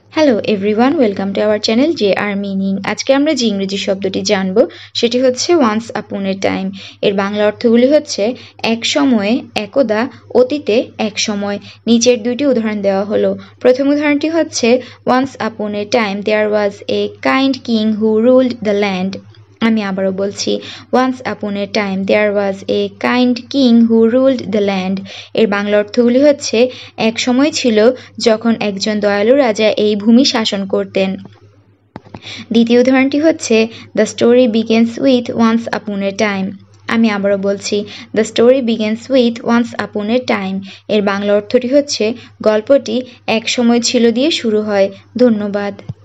Hello everyone, welcome to our channel J R meaning. আজকে আমরা যে ইংরেজি শব্দটি জানব সেটি হচ্ছে ওয়ান্স আপন এ টাইম। এর বাংলা অর্থগুলি হচ্ছে এক সময়ে, একদা, অতীতে, এক সময়। নিচের দুইটি উদাহরণ দেওয়া হলো। প্রথম উদাহরণটি হচ্ছে once upon a time there was a kind king who ruled the land. আমি আবারও বলছি, once upon a time there was a kind king who ruled the land. এর বাংলা অর্থগুলি হচ্ছে এক সময় ছিল যখন একজন দয়ালু রাজা এই ভূমি শাসন করতেন। দ্বিতীয় উদাহরণটি হচ্ছে the story begins with once upon a time. আমি আবারও বলছি, the story begins with once upon a time. এর বাংলা অর্থটি হচ্ছে গল্পটি এক সময় ছিল দিয়ে শুরু হয়। ধন্যবাদ।